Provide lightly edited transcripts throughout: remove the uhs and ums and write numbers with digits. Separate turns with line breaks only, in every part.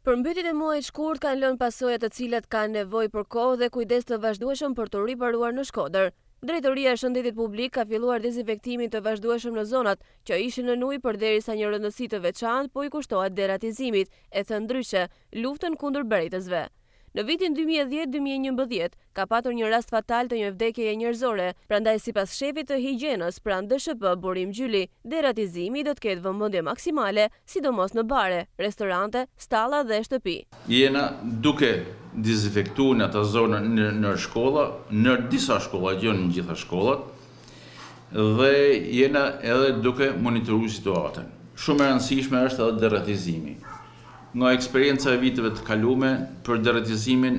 Përmbytjet e muajit shkurt kanë lënë pasoja të cilat kanë nevojë për kohë dhe kujdes të vazhdueshëm për të riparuar në Shkodër. Drejtoria e Shëndetit Publik ka filluar dezinfektimin të vazhdueshëm në zonat që ishin në ujë përderisa një rëndësi të veçantë po i kushtohet deratizimit, e thënë ndryshe, luftën kundër bërejtësve. Në vitin 2010-2011 ka patur një rast fatal të një vdekjeje njerëzore, prandaj sipas shefit të higjienës pranë DSHP Burim Gjyli, deratizimi do të ketë vëmendje maksimale, sidomos në bare, restorante, stalla dhe shtëpi.
Jena duke dezinfektuar në ato zonë në shkolla, në disa shkolla, jo në gjitha shkollat, dhe jena edhe duke monitoruar situatën. Shumë e rëndësishme është edhe deratizimi. Nga eksperienca e viteve të kalume, për deratizimin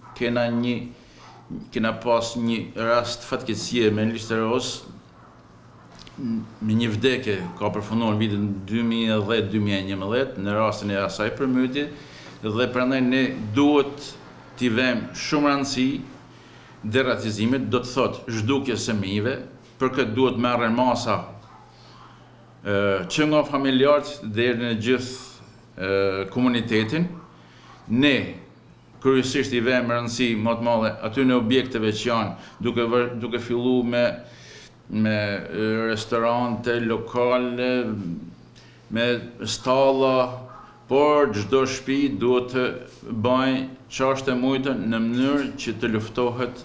kena pas një rast fatkeqësie me listeroz, me një vdekje ka përfunduar në vitin 2010-2011 në rastin e asaj përmbytje, dhe prandaj ne duhet t'i vëmë shumë rëndësi deratizimit, do të thotë zhdukjes së mive, për këtë duhet merren masa që nga familjarët deri në gjithë komunitetin. Ne kryesisht i vëmë rëndësi më të madhe aty në objekteve që janë duke filluar me restorante, lokale, me stalla, por çdo shtëpi duhet të bëjë çashte mujtë në mënyrë që të luftohet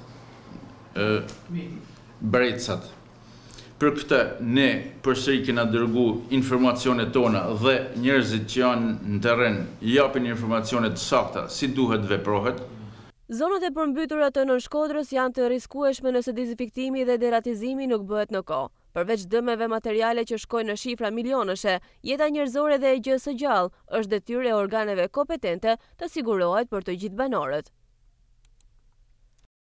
bërejtësat. Për këtë, ne përsëri kena dërgu informacionet tona dhe njerëzit që janë në terren japin informacione të sakta si duhet veprohet.
Zonat e përmbytura të Nën Shkodrës janë të rrezikueshme nëse dezinfektimi dhe deratizimi nuk bëhet në kohë. Përveç dëmeve materiale që shkojnë në shifra milionëshe, jeta njerëzore dhe e gjës së gjallë është detyrë e organeve kompetente të sigurohet për të gjithë banorët.